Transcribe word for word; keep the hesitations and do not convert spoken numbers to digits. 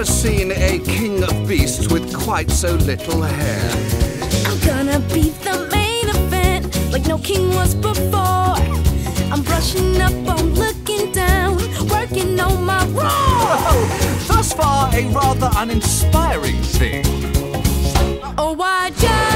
never seen a king of beasts with quite so little hair. I'm gonna be the main event, like no king was before. I'm brushing up on looking down, working on my roar. Thus far, a rather uninspiring thing. Oh, I just